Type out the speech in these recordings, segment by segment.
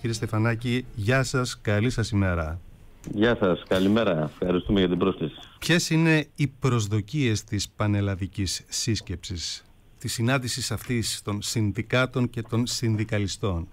Κύριε Στεφανάκη, γεια σας, καλή σας ημέρα. Γεια σας, καλημέρα. Ευχαριστούμε για την πρόσκληση. Ποιες είναι οι προσδοκίες της πανελλαδικής σύσκεψης, της συνάντησης αυτής των συνδικάτων και των συνδικαλιστών?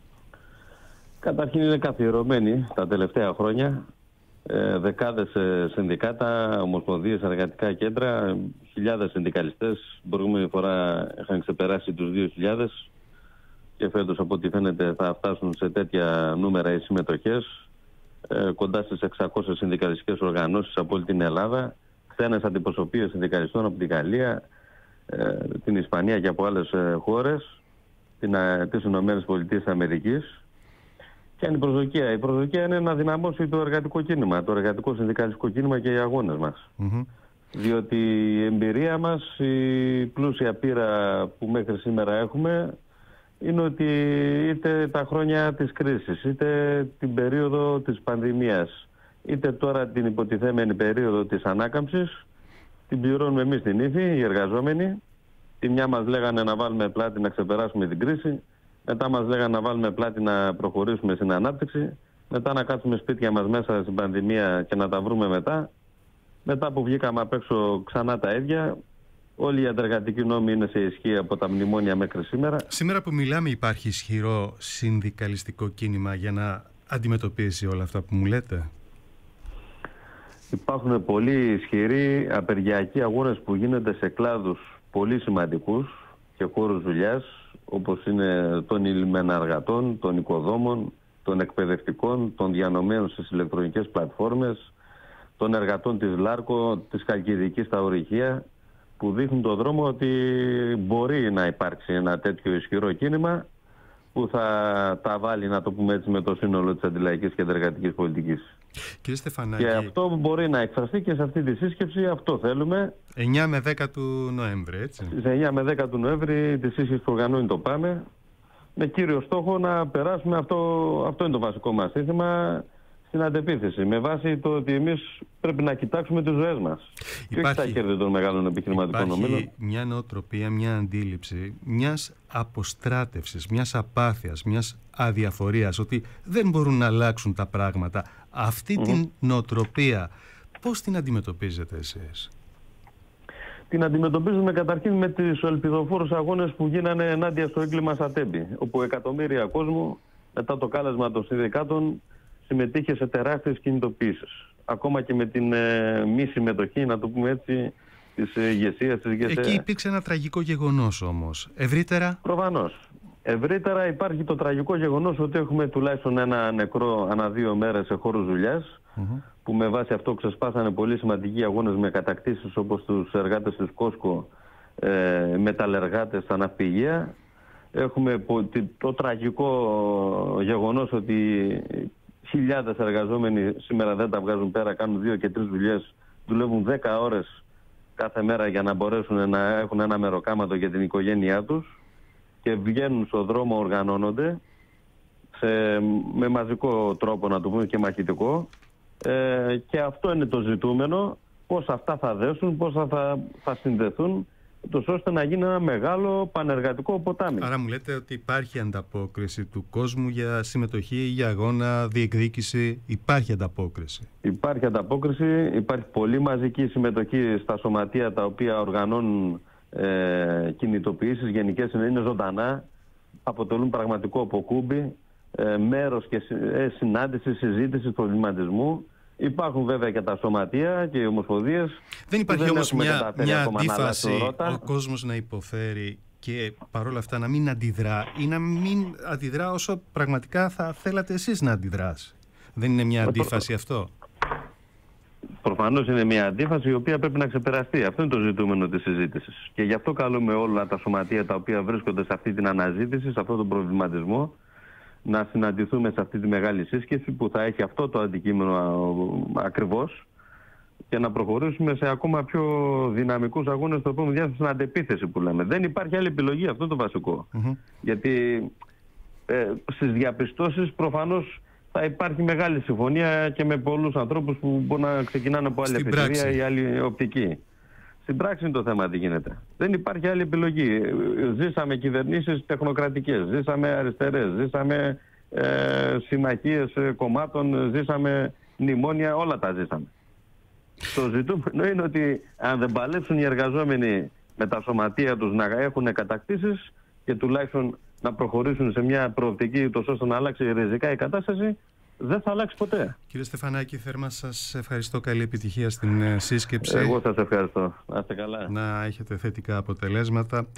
Καταρχήν είναι καθιερωμένη τα τελευταία χρόνια. Δεκάδες συνδικάτα, ομοσπονδίες, εργατικά κέντρα, χιλιάδες συνδικαλιστές. Προηγούμενη φορά είχαν ξεπεράσει τους 2.000 και φέτος από ό,τι φαίνεται θα φτάσουν σε τέτοια νούμερα οι συμμετοχές. Κοντά στις 600 συνδικαλιστικές οργανώσεις από όλη την Ελλάδα, ξένες αντιπροσωπείες συνδικαλιστών από την Γαλλία, την Ισπανία και από άλλες χώρες, τις ΗΠΑ. Και είναι η προσδοκία. Η προσδοκία είναι να δυναμώσει το εργατικό κίνημα, το εργατικό συνδικαλιστικό κίνημα και οι αγώνες μας. Διότι η εμπειρία μας, η πλούσια πείρα που μέχρι σήμερα έχουμε, είναι ότι είτε τα χρόνια της κρίσης, είτε την περίοδο της πανδημίας, είτε τώρα την υποτιθέμενη περίοδο της ανάκαμψης, την πληρώνουμε εμείς την ύφη, οι εργαζόμενοι. Τη μια μας λέγανε να βάλουμε πλάτη να ξεπεράσουμε την κρίση, μετά μας λέγανε να βάλουμε πλάτη να προχωρήσουμε στην ανάπτυξη, μετά να κάτσουμε σπίτια μας μέσα στην πανδημία και να τα βρούμε μετά. Μετά που βγήκαμε απ' έξω ξανά τα ίδια. Όλοι οι αντεργατικοί νόμοι είναι σε ισχύ από τα μνημόνια μέχρι σήμερα. Σήμερα που μιλάμε υπάρχει ισχυρό συνδικαλιστικό κίνημα για να αντιμετωπίσει όλα αυτά που μου λέτε? Υπάρχουν πολύ ισχυροί απεργιακοί αγώνες που γίνονται σε κλάδους πολύ σημαντικούς και χώρους δουλειάς, όπως είναι των λιμεναργατών, των οικοδόμων, των εκπαιδευτικών, των διανομέων στις ηλεκτρονικές πλατφόρμες, των εργατών της Λάρκο, της Χαλκιδικής στα ορυχεία, που δείχνουν τον δρόμο ότι μπορεί να υπάρξει ένα τέτοιο ισχυρό κίνημα που θα τα βάλει, να το πούμε έτσι, με το σύνολο της αντιλαϊκής και εργατικής πολιτικής. Κύριε Στεφανάκη, και αυτό μπορεί να εκφραστεί και σε αυτή τη σύσκεψη, αυτό θέλουμε. 9 με 10 του Νοέμβρη, έτσι. Στις 9 με 10 του Νοέμβρη τη σύσκεψη που οργανώνει το ΠΑΜΕ, με κύριο στόχο να περάσουμε, αυτό είναι το βασικό μας σύνθημα, στην αντεπίθεση, με βάση το ότι εμείς πρέπει να κοιτάξουμε τις ζωές μας. Και όχι τα κέρδη των μεγάλων επιχειρηματικών ομίλων. Υπάρχει μια νοοτροπία, μια αντίληψη μιας αποστράτευσης, μιας απάθειας, μιας αδιαφορίας, ότι δεν μπορούν να αλλάξουν τα πράγματα. Αυτή την νοοτροπία πώς την αντιμετωπίζετε εσείς? Την αντιμετωπίζουμε καταρχήν με τις ελπιδοφόρους αγώνες που γίνανε ενάντια στο έγκλημα στα Τέμπη, όπου εκατομμύρια κόσμου μετά το κάλεσμα των συνδικάτων συμμετείχε σε τεράστιες κινητοποιήσεις. Ακόμα και με την μη συμμετοχή, να το πούμε έτσι, της ηγεσίας της ΓΕΣΕ. Εκεί υπήρξε ένα τραγικό γεγονός όμως. Ευρύτερα? Προφανώς. Ευρύτερα υπάρχει το τραγικό γεγονός ότι έχουμε τουλάχιστον ένα νεκρό ανά 2 μέρες σε χώρους δουλειάς, που με βάση αυτό ξεσπάσανε πολύ σημαντικοί αγώνες με κατακτήσεις, όπως τους εργάτες της Κόσκο, μεταλλεργάτες στα ναυπηγεία. Έχουμε το τραγικό γεγονός ότι χιλιάδες εργαζόμενοι σήμερα δεν τα βγάζουν πέρα, κάνουν 2 και 3 δουλειές, δουλεύουν 10 ώρες κάθε μέρα για να μπορέσουν να έχουν ένα μεροκάματο για την οικογένειά τους και βγαίνουν στον δρόμο, οργανώνονται με μαζικό τρόπο, να το πούμε, και μαχητικό, και αυτό είναι το ζητούμενο, πώς αυτά θα δέσουν, πώς θα συνδεθούν, ώστε να γίνει ένα μεγάλο πανεργατικό ποτάμι. Άρα μου λέτε ότι υπάρχει ανταπόκριση του κόσμου για συμμετοχή, για αγώνα, διεκδίκηση? Υπάρχει ανταπόκριση? Υπάρχει ανταπόκριση, υπάρχει πολύ μαζική συμμετοχή στα σωματεία τα οποία οργανώνουν κινητοποιήσεις γενικές, είναι ζωντανά, αποτελούν πραγματικό αποκούμπι, μέρος και συνάντηση, συζήτηση, προβληματισμού. Υπάρχουν βέβαια και τα σωματεία και οι ομοσπονδίες. Δεν υπάρχει όμως μια αντίφαση, ο κόσμος να υποφέρει και παρόλα αυτά να μην αντιδρά, ή να μην αντιδρά όσο πραγματικά θα θέλατε εσείς να αντιδράσει? Δεν είναι μια αντίφαση αυτό? Προφανώς είναι μια αντίφαση η οποία πρέπει να ξεπεραστεί. Αυτό είναι το ζητούμενο της συζήτησης. Και γι' αυτό καλούμε όλα τα σωματεία τα οποία βρίσκονται σε αυτή την αναζήτηση, σε αυτόν τον προβληματισμό, να συναντηθούμε σε αυτή τη μεγάλη σύσκεψη που θα έχει αυτό το αντικείμενο ακριβώς, και να προχωρήσουμε σε ακόμα πιο δυναμικούς αγώνες στο επόμενο διάστημα, στην αντεπίθεση που λέμε. Δεν υπάρχει άλλη επιλογή, αυτό το βασικό. Γιατί στις διαπιστώσεις προφανώς θα υπάρχει μεγάλη συμφωνία και με πολλούς ανθρώπους που μπορεί να ξεκινάνε από άλλη εφηβεία ή άλλη οπτική. Στην πράξη είναι το θέμα τι γίνεται. Δεν υπάρχει άλλη επιλογή. Ζήσαμε κυβερνήσεις τεχνοκρατικές, ζήσαμε αριστερές, ζήσαμε συμμαχίες κομμάτων, ζήσαμε μνημόνια, όλα τα ζήσαμε. Το ζητούμενο είναι ότι αν δεν παλέψουν οι εργαζόμενοι με τα σωματεία τους να έχουν κατακτήσεις και τουλάχιστον να προχωρήσουν σε μια προοπτική ώστε να αλλάξει ριζικά η κατάσταση, δεν θα αλλάξει ποτέ. Κύριε Στεφανάκη, θέρμα σας ευχαριστώ. Καλή επιτυχία στην σύσκεψη. Εγώ σας ευχαριστώ. Να είστε καλά. Να έχετε θετικά αποτελέσματα.